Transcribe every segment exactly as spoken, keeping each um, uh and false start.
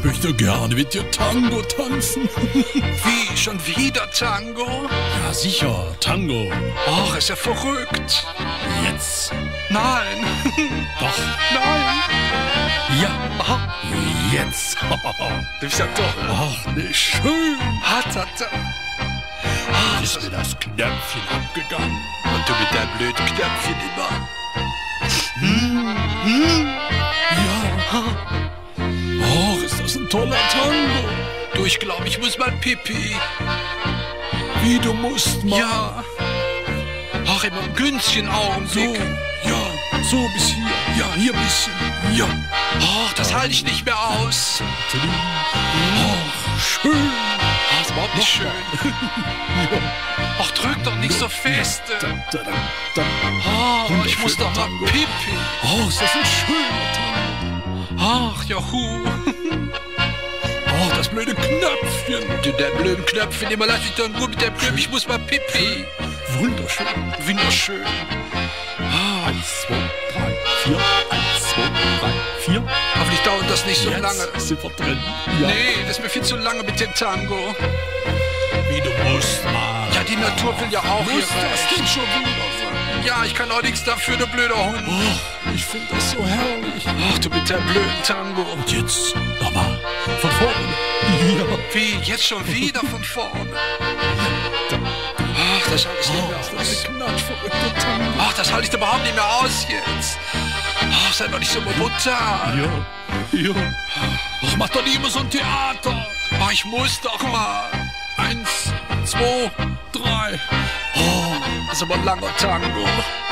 möchte gerne mit dir Tango tanzen. Wie, schon wieder Tango? Ja, sicher, Tango. Ach, ist ja verrückt. Jetzt. Nein. Doch. Nein. Ja. Aha. Jetzt. Das ist ja toll. Ach, ne, schön. Hat, hat, hat. Ah, ist mir das Knöpfchen abgegangen. Und du mit deinem blöden Knöpfchen immer. Hm, hm. Ja. Ach, ist das ein toller Tango. Du, ich glaube, ich muss mal pipi. Wie, du musst mal. Ja. Ach, immer einen günstigen Augenblick. So, ja, so bis hier. Ja, hier ein bisschen. Ja. Ach, das halte ich nicht mehr aus. Ach, schön. Ach, ist überhaupt nicht schön. Ja. Ach, drück doch nicht so fest. Da, da, da, da. Ach, ich muss doch mal Tango. pipi. Oh, ist das ein schöner Tango. Ach, juhu. Oh, das blöde Knöpfchen. Du, der blöden Knöpfchen, immer lass mich doch in Ruhe mit der Knöpfchen. Ich muss mal pipi. Wunderschön. Wunderschön. Eins, zwei, drei, vier. Eins, zwei, drei, vier. Hoffentlich dauert das nicht so Jetzt lange. sind wir drin. Ja. Nee, das ist mir viel zu lange mit dem Tango. Wie, du musst mal. Ja, die Natur will ja auch Muss hier das recht. denn schon wieder sein? Ja, ich kann auch nichts dafür, du blöder Hund. Oh, ich finde das so herrlich. Ach, du mit der blöden Tango. Und jetzt nochmal von vorne. Ja. Wie, jetzt schon wieder von vorne? Da. Ach, das halte ich nicht mehr Oh, aus. das knatschverrückte Tango. Ach, das halte ich überhaupt nicht mehr aus jetzt. Ach, sei doch nicht so brutal. Ja, ja. Ach, mach doch nicht immer so ein Theater. Ach, ich muss doch mal. Eins, zwei, drei. Oh, das ist aber ein langer Tango.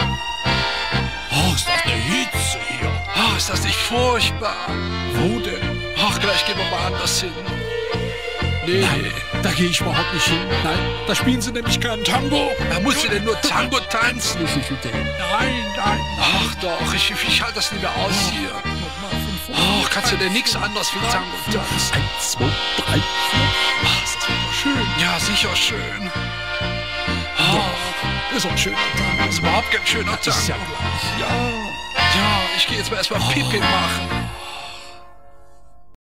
Oh, ist das eine Hitze hier. Ach, ist das nicht furchtbar? Wo denn? Ach, gleich gehen wir mal anders hin. Nee, Nein, da gehe ich überhaupt nicht hin. Nein, da spielen sie nämlich keinen Tango. da musst du denn nur Tango tanzen. Das ist nicht Idee. Nein, nein. Ach doch, ich, ich halte das nicht mehr aus hier. Nochmal von vorne. Ach, kannst du denn nichts anderes wie Tango tanzen? Eins, zwei, drei, vier. Ach, ist das wunderschön. Ja, sicher schön. Ach, Ist auch ein schöner Tango. das ist überhaupt kein schöner Das ist ja Tango. gleich. Ja. Ja, ich gehe jetzt mal erstmal Pipi machen.